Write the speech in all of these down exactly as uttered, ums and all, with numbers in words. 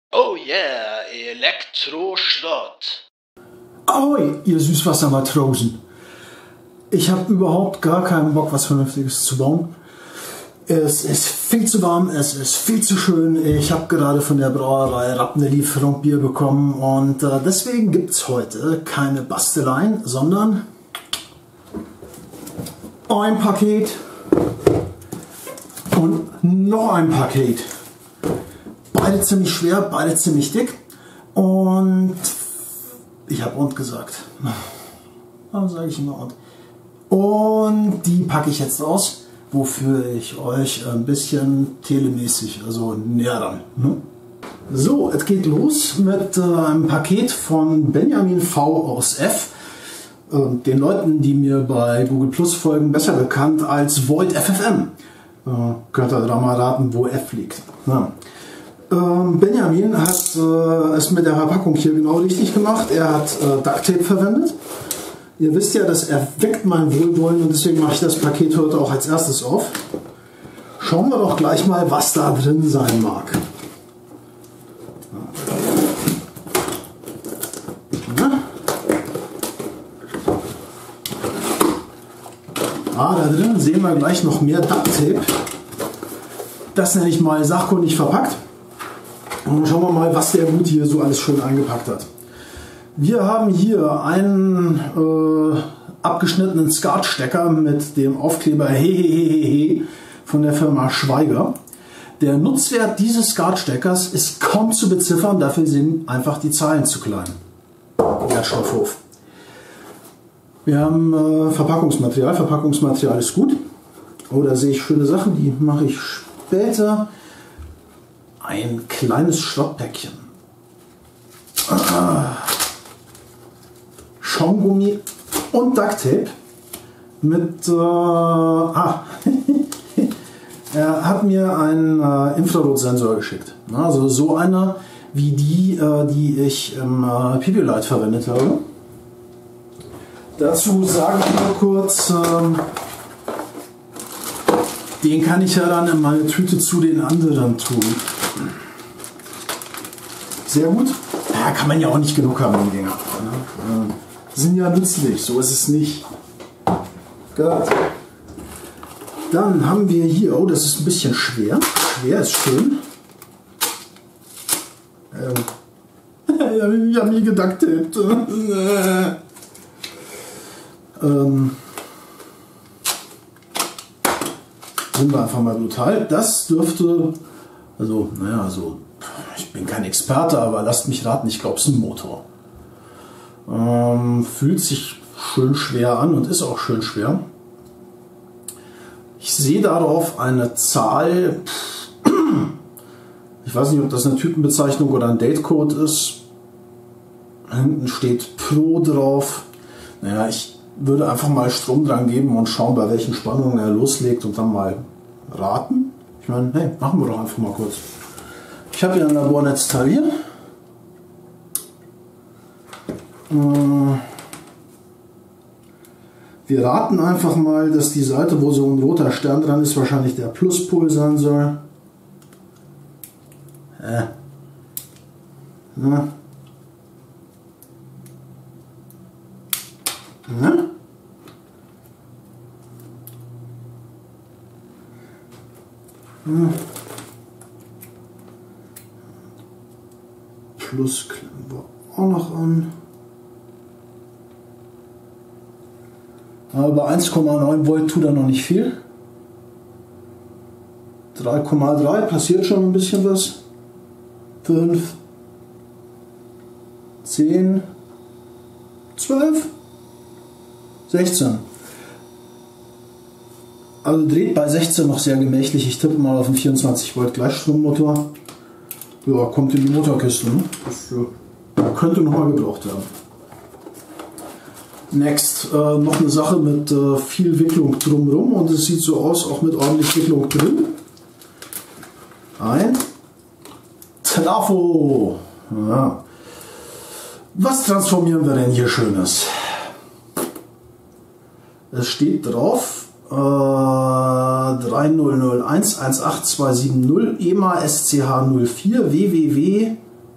Oh yeah, Elektroschrott. Ahoi, ihr Süßwassermatrosen. Ich habe überhaupt gar keinen Bock, was Vernünftiges zu bauen. Es ist viel zu warm, es ist viel zu schön. Ich habe gerade von der Brauerei Rapp eine Lieferung Bier bekommen und äh, deswegen gibt es heute keine Basteleien, sondern ein Paket und noch ein Paket. Beide ziemlich schwer, beide ziemlich dick und ich habe und gesagt. Warum sage ich immer und? Und die packe ich jetzt aus, wofür ich euch ein bisschen telemäßig, also näher ran. Ne? So, es geht los mit äh, einem Paket von Benjamin V aus F. Äh, den Leuten, die mir bei Google Plus folgen, besser bekannt als Void F F M. Äh, könnt ihr da mal raten, wo F liegt. Ja. Benjamin hat äh, es mit der Verpackung hier genau richtig gemacht. Er hat äh, Duct Tape verwendet. Ihr wisst ja, das erweckt mein Wohlwollen und deswegen mache ich das Paket heute auch als erstes auf. Schauen wir doch gleich mal, was da drin sein mag. Ja. Ah, da drin sehen wir gleich noch mehr Duct Tape. Das nenne ich mal sachkundig verpackt. Und schauen wir mal, was der Gut hier so alles schön eingepackt hat. Wir haben hier einen äh, abgeschnittenen Skatstecker mit dem Aufkleber Hehehehe von der Firma Schweiger. Der Nutzwert dieses Skatsteckers ist kaum zu beziffern, dafür sind einfach die Zahlen zu klein. Wertstoffhof. Wir haben äh, Verpackungsmaterial. Verpackungsmaterial ist gut. Oh, da sehe ich schöne Sachen, die mache ich später. Ein kleines Schrottpäckchen. Ah. Schaumgummi und Duct Tape mit. Äh, ah. Er hat mir einen äh, Infrarotsensor geschickt. Also so einer wie die, äh, die ich im äh, Pipiolite verwendet habe. Dazu sage ich mal kurz. Äh, den kann ich ja dann in meine Tüte zu den anderen tun. Sehr gut. Ja, kann man ja auch nicht genug haben, die Dinger. Die sind ja nützlich, so ist es nicht. Gut. Dann haben wir hier, oh, das ist ein bisschen schwer. Schwer ist schön. Ähm, ich habe nie gedacht. ähm, sind wir einfach mal brutal. Das dürfte, also, naja, so. Ich bin kein Experte, aber lasst mich raten, ich glaube, es ist ein Motor. Ähm, fühlt sich schön schwer an und ist auch schön schwer. Ich sehe darauf eine Zahl, ich weiß nicht, ob das eine Typenbezeichnung oder ein Datecode ist. Hinten steht Pro drauf. Naja, ich würde einfach mal Strom dran geben und schauen, bei welchen Spannungen er loslegt und dann mal raten. Ich meine, hey, machen wir doch einfach mal kurz. Ich habe hier ein Labornetzteil hier. Wir raten einfach mal, dass die Seite, wo so ein roter Stern dran ist, wahrscheinlich der Pluspol sein soll. Äh. Ja. Ja. Ja. Plus klemmen wir auch noch an. Aber bei eins Komma neun Volt tut er noch nicht viel. drei Komma drei passiert schon ein bisschen was. fünf, zehn, zwölf, sechzehn. Also dreht bei sechzehn noch sehr gemächlich. Ich tippe mal auf einen vierundzwanzig Volt Gleichstrommotor. Ja, kommt in die Motorkiste. Ne? Das ja, könnte nochmal gebraucht werden. Next, äh, noch eine Sache mit äh, viel Wicklung drumherum und es sieht so aus, auch mit ordentlich Wicklung drin. Ein Trafo. Ja. Was transformieren wir denn hier Schönes? Es steht drauf äh, drei null null eins eins acht zwei sieben null E M A S C H null vier W W W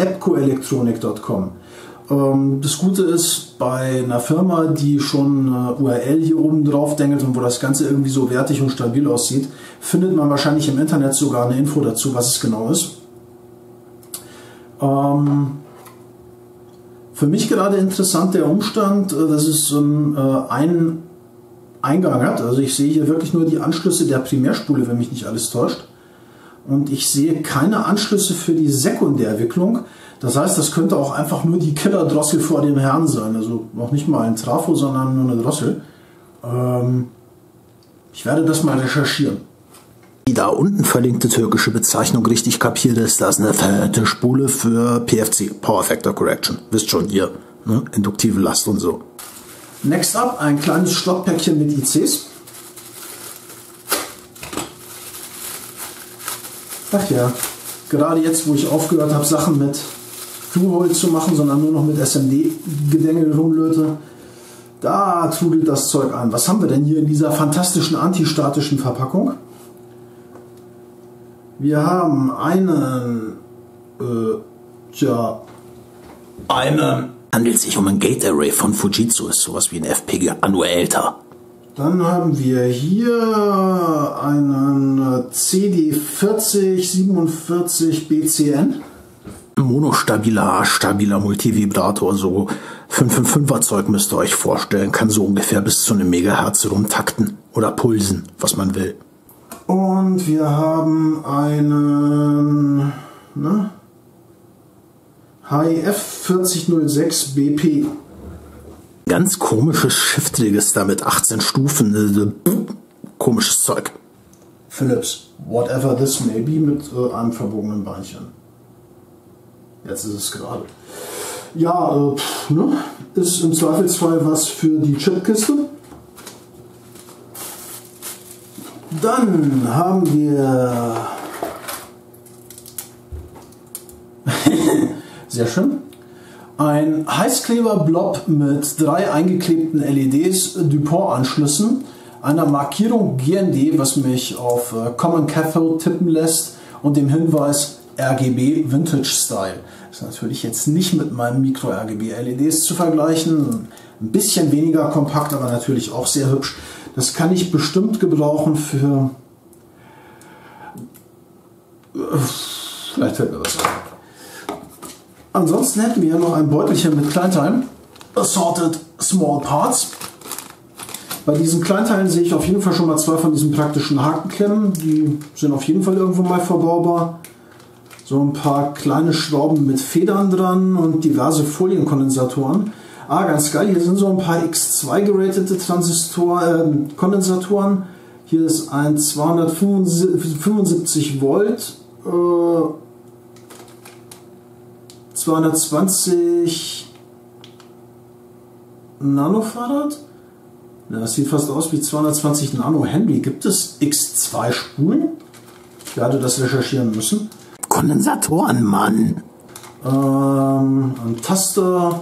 epcoelectronic punkt com. Ähm, das Gute ist, bei einer Firma, die schon eine U R L hier oben drauf dengelt und wo das Ganze irgendwie so wertig und stabil aussieht, findet man wahrscheinlich im Internet sogar eine Info dazu, was es genau ist. Ähm, für mich gerade interessant der Umstand, dass es ähm, einen Eingang hat. Also ich sehe hier wirklich nur die Anschlüsse der Primärspule, wenn mich nicht alles täuscht. Und ich sehe keine Anschlüsse für die Sekundärwicklung. Das heißt, das könnte auch einfach nur die Killerdrossel vor dem Herrn sein. Also noch nicht mal ein Trafo, sondern nur eine Drossel. Ähm, ich werde das mal recherchieren. Die da unten verlinkte türkische Bezeichnung richtig kapiert ist, das ist eine fette Spule für P F C, Power Factor Correction. Wisst schon, hier, ne? Induktive Last und so. Next up, ein kleines Schrottpäckchen mit I Cs. Ach ja, gerade jetzt, wo ich aufgehört habe, Sachen mit Through-Hole zu machen, sondern nur noch mit S M D-Gedängel rumlöte, da trudelt das Zeug an. Was haben wir denn hier in dieser fantastischen antistatischen Verpackung? Wir haben einen, äh, tja, einen, handelt sich um ein Gate Array von Fujitsu, ist sowas wie ein F P G A, nur älter. Dann haben wir hier einen C D vierzig siebenundvierzig B C N. Monostabiler, stabiler Multivibrator, so fünf fünf fünfer Zeug müsst ihr euch vorstellen, kann so ungefähr bis zu einem Megahertz rumtakten oder pulsen, was man will. Und wir haben einen ne? H I F vierzig null sechs B P. Ganz komisches Shift-Register mit achtzehn Stufen. Komisches Zeug. Philips, whatever this may be, mit äh, einem verbogenen Beinchen. Jetzt ist es gerade. Ja, äh, pff, ne? Ist im Zweifelsfall was für die Chipkiste. Dann haben wir sehr schön. Ein Heißkleber-Blob mit drei eingeklebten L E Ds, DuPont-Anschlüssen, einer Markierung G N D, was mich auf Common Cathode tippen lässt, und dem Hinweis R G B Vintage Style. Das ist natürlich jetzt nicht mit meinem Micro-R G B-L E Ds zu vergleichen. Ein bisschen weniger kompakt, aber natürlich auch sehr hübsch. Das kann ich bestimmt gebrauchen für... Vielleicht fällt mir was ein. Ansonsten hätten wir ja noch ein Beutelchen mit Kleinteilen. Assorted Small Parts. Bei diesen Kleinteilen sehe ich auf jeden Fall schon mal zwei von diesen praktischen Hakenklemmen. Die sind auf jeden Fall irgendwo mal verbaubar. So ein paar kleine Schrauben mit Federn dran und diverse Folienkondensatoren. Ah, ganz geil, hier sind so ein paar X zwei geratete Transistor, äh, Kondensatoren. Hier ist ein zweihundertfünfundsiebzig Volt. Äh, zweihundertzwanzig Nanofarad? Ja, das sieht fast aus wie zweihundertzwanzig Nano Henry. Gibt es X zwei Spulen? Ich werde das recherchieren müssen. Kondensatoren, Mann! Ähm, ein Taster.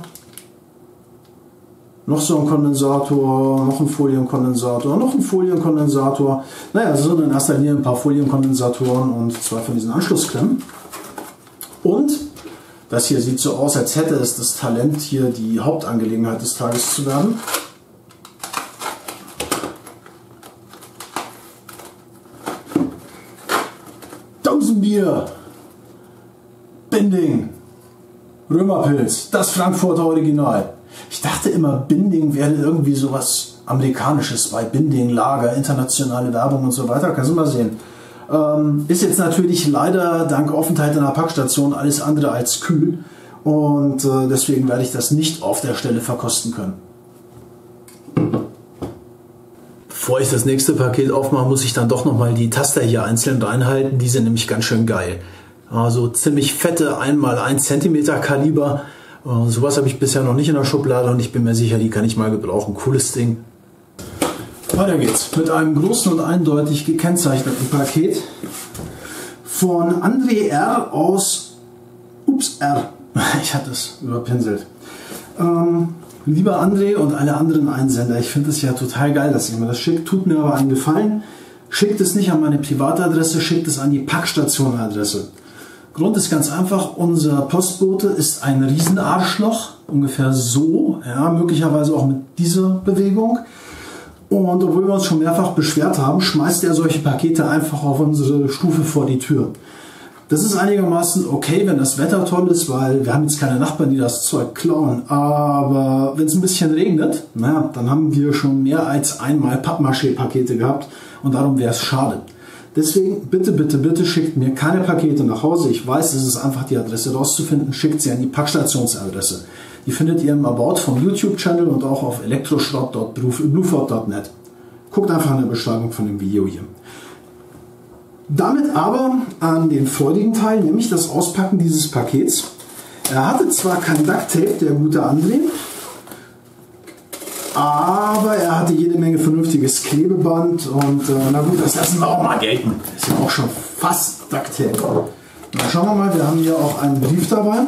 Noch so ein Kondensator, noch ein Folienkondensator, noch ein Folienkondensator. Naja, es sind in erster Linie ein paar Folienkondensatoren und zwei von diesen Anschlussklemmen. Und das hier sieht so aus, als hätte es das Talent, hier die Hauptangelegenheit des Tages zu werden. Dosenbier, Binding, Römerpilz, das Frankfurter Original. Ich dachte immer, Binding wäre irgendwie sowas Amerikanisches, bei Binding, Lager, internationale Werbung und so weiter. Kannst du mal sehen. Ähm, ist jetzt natürlich leider dank Aufenthalt in der Packstation alles andere als kühl. Und äh, deswegen werde ich das nicht auf der Stelle verkosten können. Bevor ich das nächste Paket aufmache, muss ich dann doch nochmal die Taster hier einzeln reinhalten. Die sind nämlich ganz schön geil. Also ziemlich fette eins mal eins Zentimeter Kaliber. Uh, sowas habe ich bisher noch nicht in der Schublade und ich bin mir sicher, die kann ich mal gebrauchen. Cooles Ding. Weiter geht's mit einem großen und eindeutig gekennzeichneten Paket von André R. aus Ups R. Ich hatte es überpinselt. Ähm, lieber André und alle anderen Einsender, ich finde es ja total geil, dass ihr mir das schickt. Tut mir aber einen Gefallen. Schickt es nicht an meine Privatadresse, schickt es an die Packstation-Adresse. Grund ist ganz einfach, unser Postbote ist ein Riesenarschloch, ungefähr so, ja, möglicherweise auch mit dieser Bewegung. Und obwohl wir uns schon mehrfach beschwert haben, schmeißt er solche Pakete einfach auf unsere Stufe vor die Tür. Das ist einigermaßen okay, wenn das Wetter toll ist, weil wir haben jetzt keine Nachbarn, die das Zeug klauen. Aber wenn es ein bisschen regnet, naja, dann haben wir schon mehr als einmal Pappmaché-Pakete gehabt und darum wäre es schade. Deswegen bitte, bitte, bitte schickt mir keine Pakete nach Hause. Ich weiß, es ist einfach die Adresse rauszufinden. Schickt sie an die Packstationsadresse. Die findet ihr im About vom YouTube-Channel und auch auf elektroschrott punkt bluefort punkt net. Guckt einfach in der Beschreibung von dem Video hier. Damit aber an den freudigen Teil, nämlich das Auspacken dieses Pakets. Er hatte zwar kein Ducktape, der gute André, aber er hatte jede Menge vernünftiges Klebeband und äh, na gut, das lassen wir auch mal gelten. Ist ja auch schon fast Ducktape. Na, schauen wir mal, wir haben hier auch einen Brief dabei.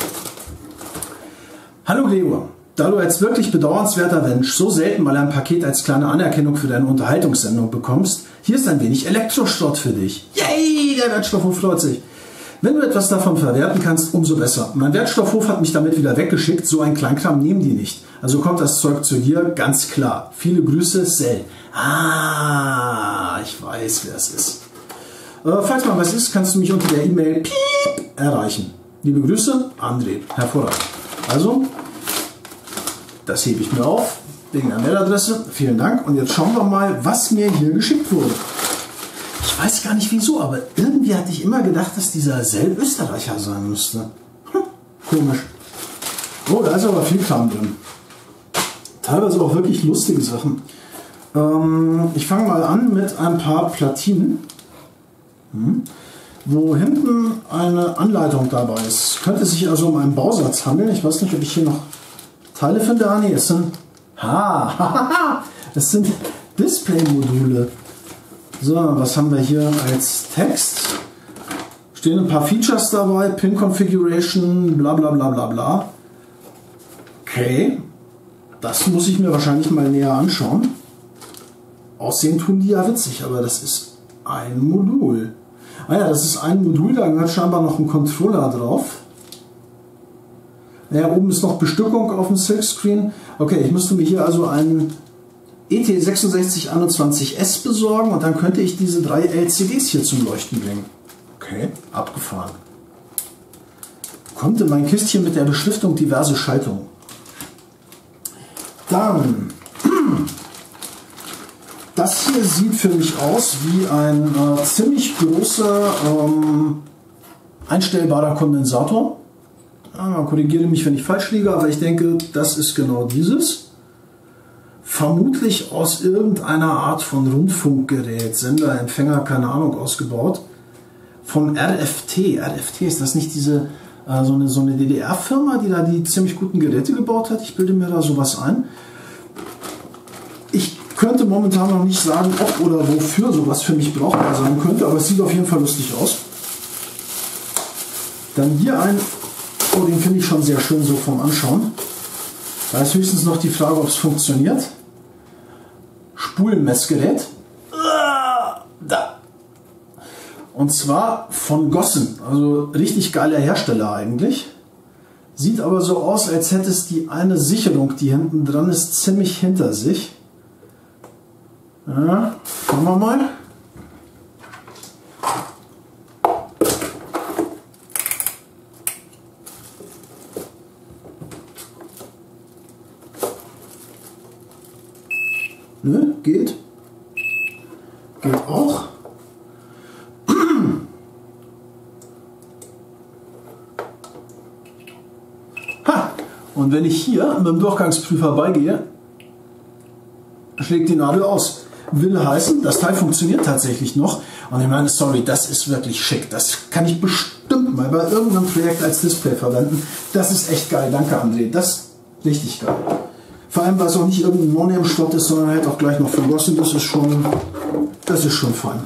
Hallo Gregor, da du als wirklich bedauernswerter Mensch so selten mal ein Paket als kleine Anerkennung für deine Unterhaltungssendung bekommst, hier ist ein wenig Elektroschrott für dich. Yay, der Wertstoffhof freut sich. Wenn du etwas davon verwerten kannst, umso besser. Mein Wertstoffhof hat mich damit wieder weggeschickt, so ein Kleinkram nehmen die nicht. Also kommt das Zeug zu dir, ganz klar. Viele Grüße, Sel. Ah, ich weiß, wer es ist. Äh, falls mal was ist, kannst du mich unter der E-Mail piep erreichen. Liebe Grüße, André. Hervorragend. Also, das hebe ich mir auf, wegen der Mailadresse. Vielen Dank. Und jetzt schauen wir mal, was mir hier geschickt wurde. Ich weiß gar nicht wieso, aber irgendwie hatte ich immer gedacht, dass dieser Sel Österreicher sein müsste. Hm, komisch. Oh, da ist aber viel Kram drin. Teilweise auch wirklich lustige Sachen. Ähm, ich fange mal an mit ein paar Platinen, hm, wo hinten eine Anleitung dabei ist. Könnte sich also um einen Bausatz handeln. Ich weiß nicht, ob ich hier noch Teile finde. Ah, nee, es sind, ha, es sind Display-Module. So, was haben wir hier als Text? Stehen ein paar Features dabei, Pin Configuration, bla bla bla bla bla. Okay, das muss ich mir wahrscheinlich mal näher anschauen. Aussehen tun die ja witzig, aber das ist ein Modul. Ah ja, das ist ein Modul, da hat scheinbar noch ein Controller drauf. Ja, oben ist noch Bestückung auf dem Silkscreen. Okay, ich müsste mir hier also einen E T sechs sechs eins eins S besorgen und dann könnte ich diese drei L C Ds hier zum Leuchten bringen. Okay, abgefahren. Kommt in mein Kistchen mit der Beschriftung diverse Schaltungen. Dann, das hier sieht für mich aus wie ein äh, ziemlich großer ähm, einstellbarer Kondensator. Ja, korrigiere mich, wenn ich falsch liege, aber ich denke, das ist genau dieses. Vermutlich aus irgendeiner Art von Rundfunkgerät, Sender, Empfänger, keine Ahnung, ausgebaut. Von R F T. R F T, ist das nicht diese äh, so eine, so eine D D R-Firma, die da die ziemlich guten Geräte gebaut hat? Ich bilde mir da sowas ein. Ich könnte momentan noch nicht sagen, ob oder wofür sowas für mich brauchbar sein könnte, aber es sieht auf jeden Fall lustig aus. Dann hier ein, oh, den finde ich schon sehr schön so vom Anschauen. Da ist höchstens noch die Frage, ob es funktioniert. Spulenmessgerät. Da. Und zwar von Gossen. Also richtig geiler Hersteller eigentlich. Sieht aber so aus, als hätte es die eine Sicherung, die hinten dran ist, ziemlich hinter sich. Ja, schauen wir mal. Ne, geht. Geht auch. Ha! Und wenn ich hier mit dem Durchgangsprüfer beigehe, schlägt die Nadel aus. Will heißen, das Teil funktioniert tatsächlich noch. Und ich meine, sorry, das ist wirklich schick. Das kann ich bestimmt mal bei irgendeinem Projekt als Display verwenden. Das ist echt geil. Danke, André. Das ist richtig geil. Vor allem, weil es auch nicht irgendein No-Name-Schrott ist, sondern halt auch gleich noch vergossen. Das ist schon, das ist schon fein.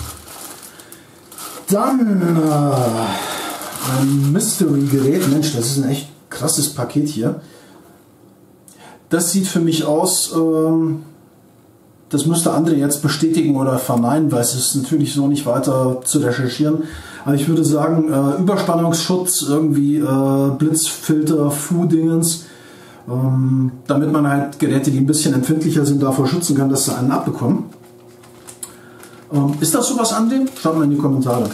Dann äh, ein Mystery-Gerät. Mensch, das ist ein echt krasses Paket hier. Das sieht für mich aus, ähm, das müsste André jetzt bestätigen oder verneinen, weil es ist natürlich so nicht weiter zu recherchieren. Aber ich würde sagen, äh, Überspannungsschutz, irgendwie äh, Blitzfilter, Fu-Dingens, ähm, damit man halt Geräte, die ein bisschen empfindlicher sind, davor schützen kann, dass sie einen abbekommen. Ähm, ist das sowas an dem? Schreibt mal in die Kommentare.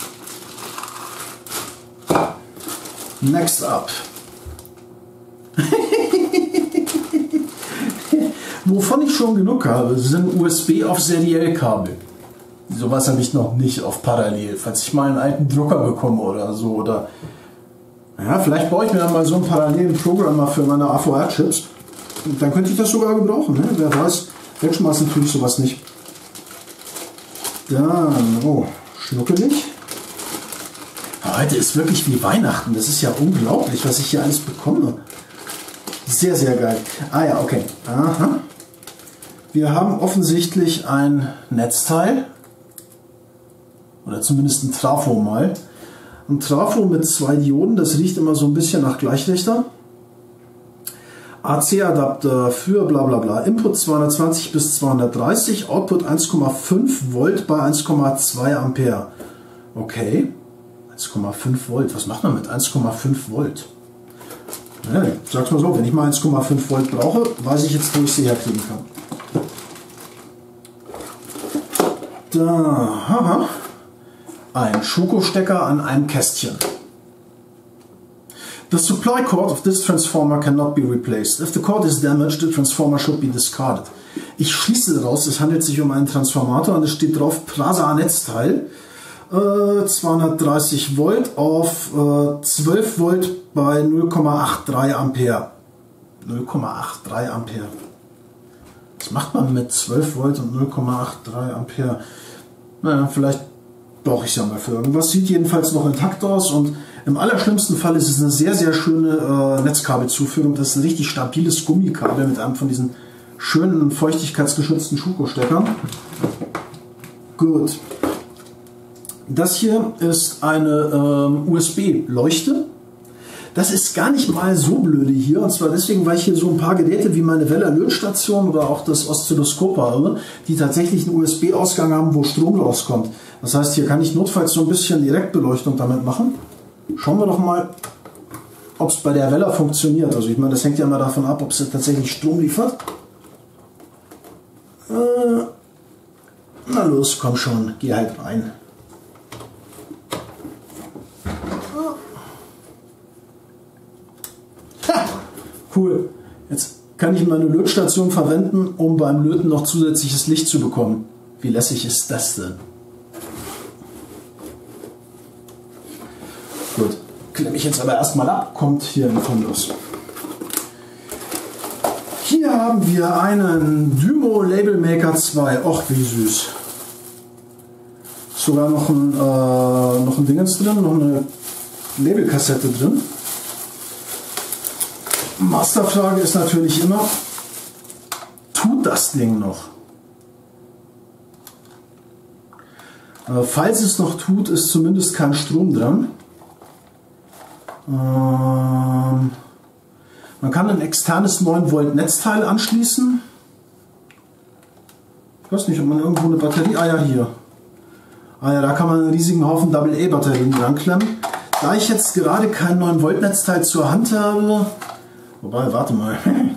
Next up. Wovon ich schon genug habe, sind U S B auf Seriell-Kabel. Sowas habe ich noch nicht auf Parallel. Falls ich mal einen alten Drucker bekomme oder so. Oder ja, vielleicht baue ich mir dann mal so einen parallelen Programmer für meine A V R-Chips. Dann könnte ich das sogar gebrauchen. Ne? Wer weiß, wegschmeißen tue ich sowas nicht. Dann, oh, schnuckelig. Heute ist wirklich wie Weihnachten. Das ist ja unglaublich, was ich hier alles bekomme. Sehr, sehr geil. Ah ja, okay. Aha. Wir haben offensichtlich ein Netzteil. Oder zumindest ein Trafo mal. Ein Trafo mit zwei Dioden. Das riecht immer so ein bisschen nach Gleichrichter. A C-Adapter für bla bla bla. Input zweihundertzwanzig bis zweihundertdreißig. Output eins Komma fünf Volt bei eins Komma zwei Ampere. Okay. eins Komma fünf Volt. Was macht man mit eins Komma fünf Volt? Ja, ich sag's mal so, wenn ich mal eins Komma fünf Volt brauche, weiß ich jetzt, wo ich sie herkriegen kann. Da, haha. Ein Schokostecker an einem Kästchen. The supply cord of this transformer cannot be replaced. If the cord is damaged, the transformer should be discarded. Ich schließe daraus, es handelt sich um einen Transformator und es steht drauf Prasa-Netzteil. Äh, zweihundertdreißig Volt auf äh, zwölf Volt bei null Komma dreiundachtzig Ampere. null Komma dreiundachtzig Ampere. Was macht man mit zwölf Volt und null Komma dreiundachtzig Ampere? Naja, vielleicht brauche ich es ja mal für irgendwas. Sieht jedenfalls noch intakt aus und im allerschlimmsten Fall ist es eine sehr, sehr schöne äh, Netzkabelzuführung. Das ist ein richtig stabiles Gummikabel mit einem von diesen schönen feuchtigkeitsgeschützten Schuko-Steckern. Gut. Das hier ist eine ähm, U S B-Leuchte. Das ist gar nicht mal so blöde hier. Und zwar deswegen, weil ich hier so ein paar Geräte wie meine Weller-Lötstation oder auch das Oszilloskop habe, die tatsächlich einen U S B-Ausgang haben, wo Strom rauskommt. Das heißt, hier kann ich notfalls so ein bisschen Direktbeleuchtung damit machen. Schauen wir doch mal, ob es bei der Weller funktioniert. Also ich meine, das hängt ja immer davon ab, ob es tatsächlich Strom liefert. Äh, na los, komm schon, geh halt rein. Cool. Jetzt kann ich meine Lötstation verwenden, um beim Löten noch zusätzliches Licht zu bekommen. Wie lässig ist das denn? Gut. Klemme ich jetzt aber erstmal ab. Kommt hier ein Fundus. Hier haben wir einen Dymo Label Maker zwei. Och, wie süß. Sogar noch ein, äh, noch ein Dingens drin, noch eine Labelkassette drin. Masterfrage ist natürlich immer, tut das Ding noch? Äh, falls es noch tut, ist zumindest kein Strom dran. Ähm, man kann ein externes neun Volt Netzteil anschließen. Ich weiß nicht, ob man irgendwo eine Batterie... Ah ja, hier. Ah ja, da kann man einen riesigen Haufen Double A Batterien dran klemmen. Da ich jetzt gerade kein neun Volt Netzteil zur Hand habe... Wobei, warte mal.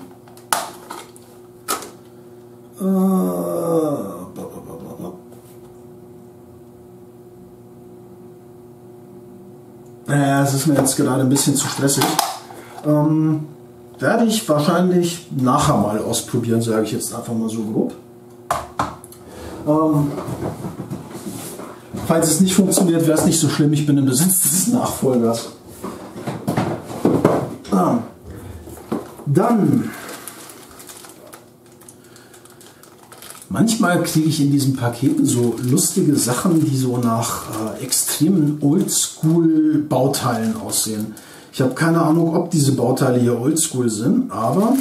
Naja, es ist mir jetzt gerade ein bisschen zu stressig. Ähm, werde ich wahrscheinlich nachher mal ausprobieren, sage ich jetzt einfach mal so grob. Ähm, falls es nicht funktioniert, wäre es nicht so schlimm. Ich bin im Besitz des Nachfolgers. Ah. Dann, manchmal kriege ich in diesen Paketen so lustige Sachen, die so nach äh, extremen Oldschool-Bauteilen aussehen. Ich habe keine Ahnung, ob diese Bauteile hier Oldschool sind, aber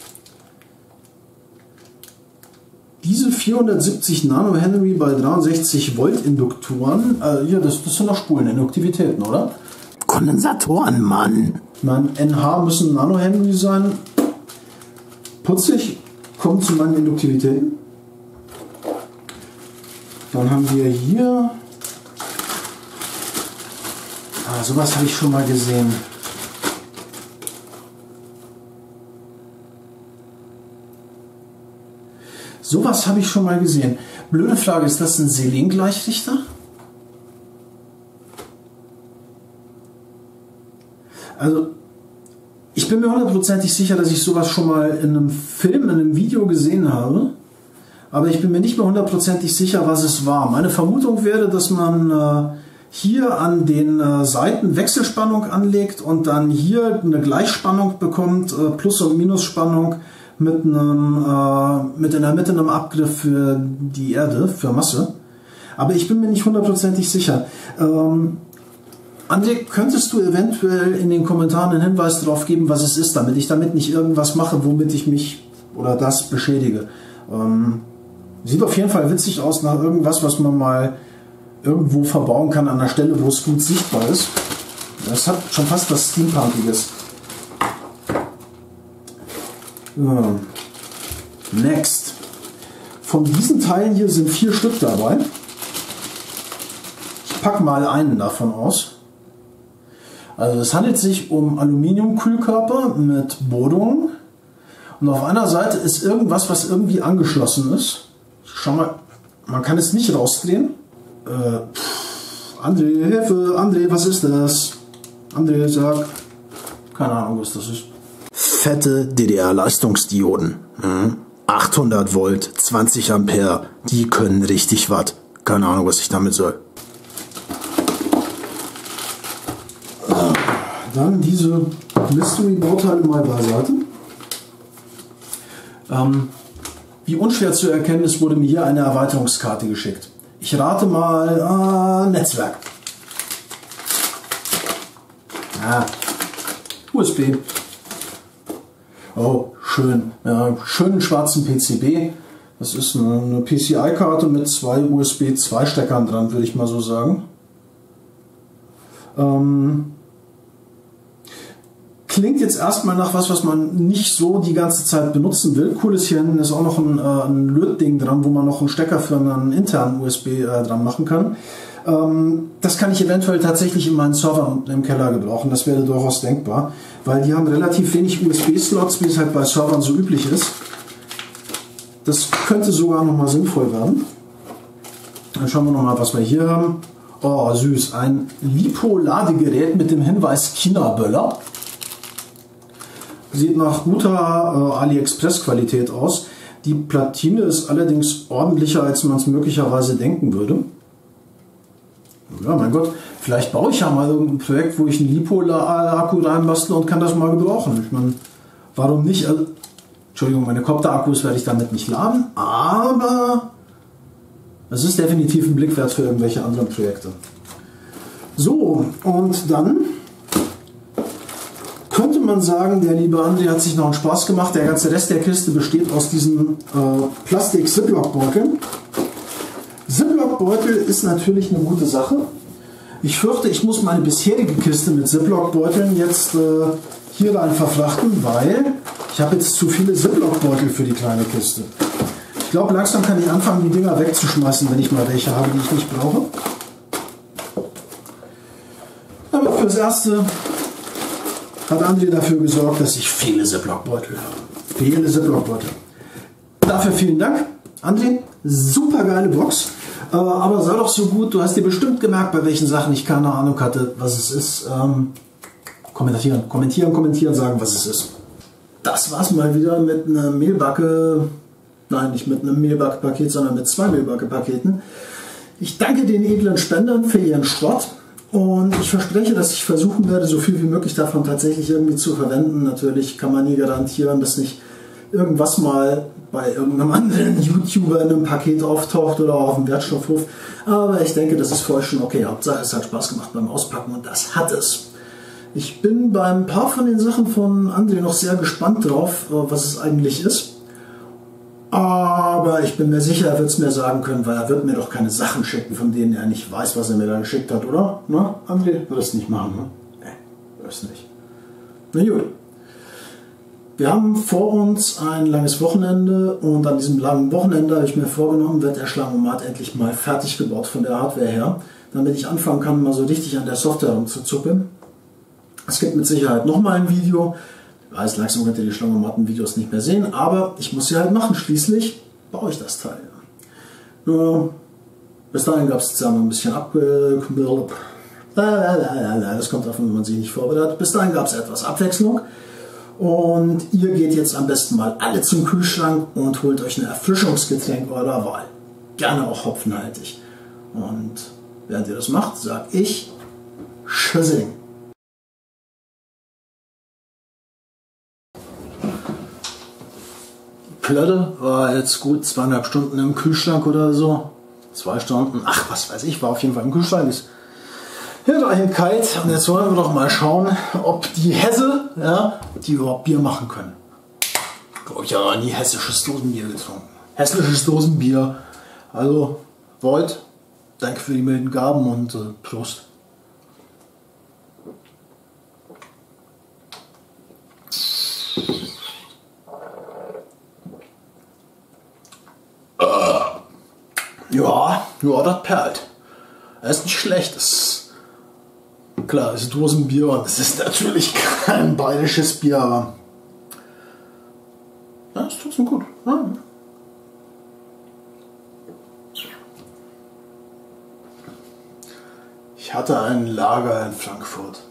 diese vierhundertsiebzig Nanohenry bei dreiundsechzig Volt Induktoren, äh, ja, das, das sind doch Spuleninduktivitäten, oder? Kondensatoren, Mann! Mein N H müssen Nanohenry sein. Putzig, kommt zu meinen Induktivitäten. Dann haben wir hier Ah, sowas habe ich schon mal gesehen. Sowas habe ich schon mal gesehen. Blöde Frage, ist das ein Selen-Gleichrichter? Also, ich bin mir hundertprozentig sicher, dass ich sowas schon mal in einem Film, in einem Video gesehen habe. Aber ich bin mir nicht mehr hundertprozentig sicher, was es war. Meine Vermutung wäre, dass man äh, hier an den äh, Seiten Wechselspannung anlegt und dann hier eine Gleichspannung bekommt, äh, Plus- und Minusspannung mit, einem, äh, mit in der Mitte einem Abgriff für die Erde, für Masse. Aber ich bin mir nicht hundertprozentig sicher. Ähm, André, könntest du eventuell in den Kommentaren einen Hinweis darauf geben, was es ist, damit ich damit nicht irgendwas mache, womit ich mich oder das beschädige? Ähm, sieht auf jeden Fall witzig aus nach irgendwas, was man mal irgendwo verbauen kann an der Stelle, wo es gut sichtbar ist. Das hat schon fast was Steampunkiges. So. Next. Von diesen Teilen hier sind vier Stück dabei. Ich packe mal einen davon aus. Also es handelt sich um Aluminiumkühlkörper mit Bohrungen. Und auf einer Seite ist irgendwas, was irgendwie angeschlossen ist. Schau mal, man kann es nicht rausdrehen. Äh, pff, André, Hilfe, André, was ist das? André, sag. Keine Ahnung, was das ist. Fette D D R-Leistungsdioden. Hm? achthundert Volt, zwanzig Ampere. Die können richtig was. Keine Ahnung, was ich damit soll. Dann diese Mystery-Bauteile mal beiseite. Ähm, wie unschwer zu erkennen ist, wurde mir hier eine Erweiterungskarte geschickt. Ich rate mal äh, Netzwerk. Ah, U S B. Oh, schön. Ja, schönen schwarzen P C B. Das ist eine, eine P C I-Karte mit zwei U S B zwei Steckern dran, würde ich mal so sagen. Ähm, Klingt jetzt erstmal nach was, was man nicht so die ganze Zeit benutzen will. Cool ist, hier hinten ist auch noch ein, äh, ein Lötding dran, wo man noch einen Stecker für einen internen U S B äh, dran machen kann. Ähm, das kann ich eventuell tatsächlich in meinen Servern im Keller gebrauchen. Das wäre durchaus denkbar, weil die haben relativ wenig U S B-Slots, wie es halt bei Servern so üblich ist. Das könnte sogar nochmal sinnvoll werden. Dann schauen wir nochmal, was wir hier haben. Oh, süß. Ein Lipo-Ladegerät mit dem Hinweis China-Böller. Sieht nach guter äh, AliExpress-Qualität aus. Die Platine ist allerdings ordentlicher, als man es möglicherweise denken würde. Ja, mein Gott, vielleicht baue ich ja mal irgendein Projekt, wo ich einen Lipo-Akku reinbastle und kann das mal gebrauchen. Ich meine, warum nicht? Also, Entschuldigung, meine Copter-Akkus werde ich damit nicht laden, aber es ist definitiv ein Blick wert für irgendwelche anderen Projekte. So, und dann könnte man sagen, der liebe André hat sich noch einen Spaß gemacht. Der ganze Rest der Kiste besteht aus diesen äh, Plastik-Ziploc-Beuteln. Ziploc-Beutel ist natürlich eine gute Sache. Ich fürchte, ich muss meine bisherige Kiste mit Ziploc-Beuteln jetzt äh, hier rein verfrachten, weil ich habe jetzt zu viele Ziploc-Beutel für die kleine Kiste. Ich glaube, langsam kann ich anfangen, die Dinger wegzuschmeißen, wenn ich mal welche habe, die ich nicht brauche. Aber fürs Erste hat André dafür gesorgt, dass ich viele Ziploc-Beutel habe. Viele Ziploc-Beutel. Dafür vielen Dank, André. Super geile Box. Äh, aber sei doch so gut, du hast dir bestimmt gemerkt, bei welchen Sachen ich keine Ahnung hatte, was es ist. Ähm, kommentieren, kommentieren, kommentieren, sagen, was es ist. Das war's mal wieder mit einer Mehlbacke. Nein, nicht mit einem Mehlbacke-Paket, sondern mit zwei Mehlbacke-Paketen. Ich danke den edlen Spendern für ihren Schrott. Und ich verspreche, dass ich versuchen werde, so viel wie möglich davon tatsächlich irgendwie zu verwenden. Natürlich kann man nie garantieren, dass nicht irgendwas mal bei irgendeinem anderen YouTuber in einem Paket auftaucht oder auf dem Wertstoffhof. Aber ich denke, das ist für euch schon okay. Hauptsache, es hat Spaß gemacht beim Auspacken und das hat es. Ich bin bei ein paar von den Sachen von André noch sehr gespannt drauf, was es eigentlich ist. Aber ich bin mir sicher, er wird es mir sagen können, weil er wird mir doch keine Sachen schicken, von denen er nicht weiß, was er mir da geschickt hat, oder? Na, André? Wird es nicht machen, ne? Nee, wird es nicht. Na gut. Wir haben vor uns ein langes Wochenende und an diesem langen Wochenende habe ich mir vorgenommen, wird der Schlangomat endlich mal fertig gebaut von der Hardware her. damit ich anfangen kann, mal so richtig an der Software rumzuzuppeln. Es gibt mit Sicherheit nochmal ein Video. Ich weiß, langsam könnt ihr die Schlangenmatten-Videos nicht mehr sehen, aber ich muss sie halt machen. Schließlich baue ich das Teil. Nur, bis dahin gab es ein bisschen ab... Das kommt davon, wenn man sich nicht vorbereitet. Bis dahin gab es etwas Abwechslung. Und ihr geht jetzt am besten mal alle zum Kühlschrank und holt euch ein Erfrischungsgetränk eurer Wahl. Gerne auch hopfenhaltig. Und während ihr das macht, sag ich Tschüssing. Plötte war jetzt gut zweieinhalb Stunden im Kühlschrank oder so. Zwei Stunden, ach was weiß ich, war auf jeden Fall im Kühlschrank. Ist hinterhin kalt. Und jetzt wollen wir doch mal schauen, ob die Hesse, ja, die überhaupt Bier machen können. Ich glaube, ich habe noch nie hessisches Dosenbier getrunken. Hessisches Dosenbier. Also, Voigt, danke für die milden Gaben und äh, Prost. Ja, ja, das perlt. Das ist nicht schlecht. Das ist, klar, es ist Dosenbier und es ist natürlich kein bayerisches Bier, aber ja, ist trotzdem gut. Ja. Ich hatte ein Lager in Frankfurt.